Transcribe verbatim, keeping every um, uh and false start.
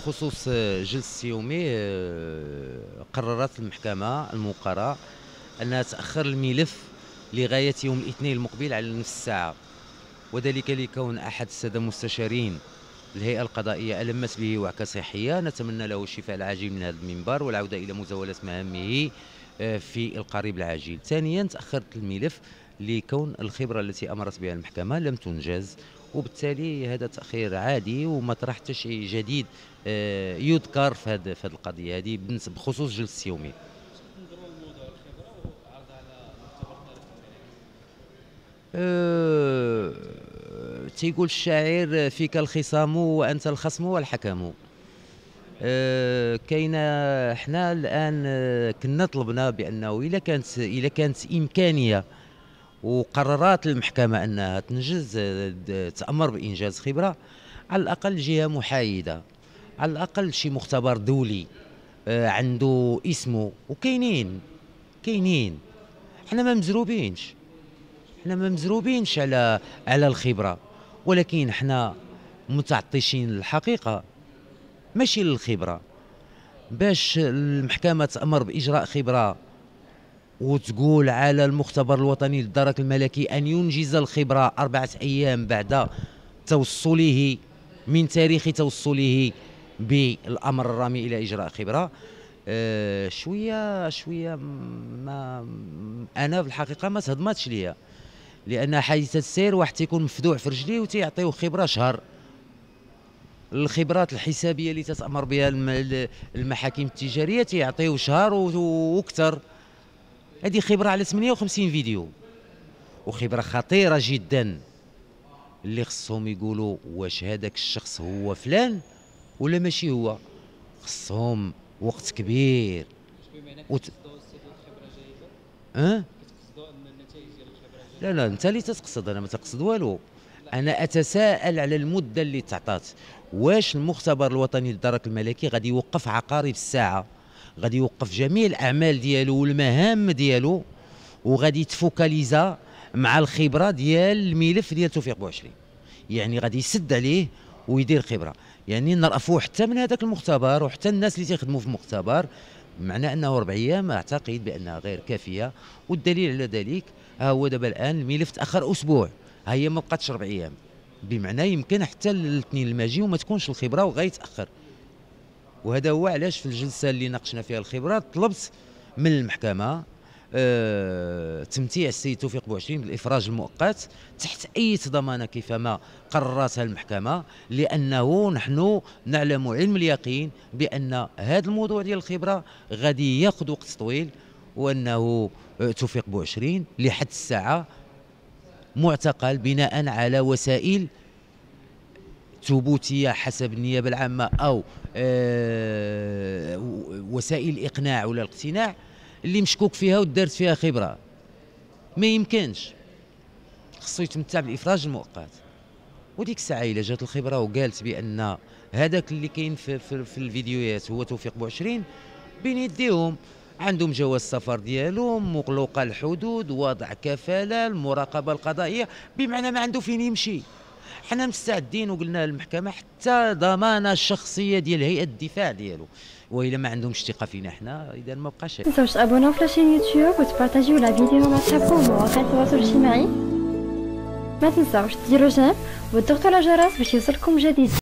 بخصوص جلسة يومي، آه، قررت المحكمة الموقرة أنها تأخر الملف لغاية يوم الاثنين المقبل على نفس الساعة، وذلك لكون أحد السادة المستشارين الهيئة القضائية ألمت به وعكة صحية، نتمنى له الشفاء العاجل من هذا المنبر والعودة إلى مزاولة مهامه آه، في القريب العاجل. ثانيا، تأخرت الملف لكون الخبرة التي أمرت بها المحكمة لم تنجز، وبالتالي هذا تأخير عادي وما طرح حتى شيء جديد آه، يذكر في هذه في هذه القضية هذه بخصوص جلسة يومي. أه تيقول الشاعر: فيك الخصام وأنت الخصم والحكم. أه كاينه حنا الآن آه، كنا طلبنا بأنه إذا كانت إذا كانت إمكانية وقررات المحكمة أنها تنجز آه، تأمر بإنجاز خبرة، على الأقل جهة محايدة، على الأقل شي مختبر دولي آه، عنده اسمه، وكاينين كاينين حنا ما مزروبينش حنا ما مزروبينش على على الخبرة، ولكن حنا متعطشين للحقيقة ماشي للخبرة. باش المحكمة تأمر بإجراء خبرة وتقول على المختبر الوطني للدرك الملكي أن ينجز الخبرة أربعة أيام بعد توصله من تاريخ توصله بالأمر الرامي إلى إجراء خبرة، أه شوية شوية ما أنا في الحقيقة ما تهضماتش ليا، لأن حادثة السير واحد تيكون مفدوع في رجليه وتيعطيوه خبرة شهر. الخبرات الحسابية اللي تتأمر بها المحاكم التجارية تيعطيوه شهر وأكثر. هذه خبرة على ثمانية وخمسين فيديو، وخبرة خطيرة جدا اللي خصهم يقولوا واش هذاك الشخص هو فلان ولا ماشي هو. خصهم وقت كبير. وت... أه؟ لا لا، انت اللي تتقصد، انا ما تقصد والو. انا اتساءل على المده اللي تعطات. واش المختبر الوطني للدرك الملكي غادي يوقف عقارب الساعه، غادي يوقف جميع الاعمال ديالو والمهام ديالو، وغادي يتفوكاليزا مع الخبره ديال الملف ديال توفيق بوعشرين؟ يعني غادي يسد عليه ويدير خبره، يعني نرأفوه حتى من هذاك المختبر وحتى الناس اللي تيخدموا في المختبر. معنى انه اربع ايام اعتقد بانها غير كافيه، والدليل على ذلك ها هو دابا الان الملف تاخر اسبوع، ها هي ما بقاتش اربع ايام، بمعنى يمكن حتى الاثنين الماجي وما تكونش الخبره وغيتاخر. وهذا هو علاش في الجلسه اللي ناقشنا فيها الخبره طلبت من المحكمه أه تمتيع السيد توفيق بوعشرين بالافراج المؤقت تحت اي ضمانه كيفما قررتها المحكمه، لانه نحن نعلم علم اليقين بان هذا الموضوع ديال الخبره غادي ياخذ وقت طويل، وانه توفيق بوعشرين لحد الساعه معتقل بناء على وسائل ثبوتيه حسب النيابه العامه او أه وسائل الاقناع ولا الاقتناع اللي مشكوك فيها ودارت فيها خبره. ما يمكنش، خصو يتمتع بالافراج المؤقت. وديك الساعه الا جات الخبره وقالت بان هذاك اللي كاين في, في, في الفيديوهات هو توفيق بوعشرين، بين يديهم عندهم جواز السفر ديالهم، مغلوقه الحدود، وضع كفاله، المراقبه القضائيه، بمعنى ما عنده فين يمشي. حنا مستعدين وقلنا للمحكمه حتى ضمانه الشخصيه ديال هيئه الدفاع ديالو، والا ما عندهمش ثقه فينا حنا اذا ما بقاش. ما تنساوش تابوناو في لاشين يوتيوب وتبارطاجيو لا فيديو مع صحابكم ومواقع التواصل الاجتماعي. ما تنساوش ديروا جيم وتضغطوا على الجرس باش يوصلكم جديد.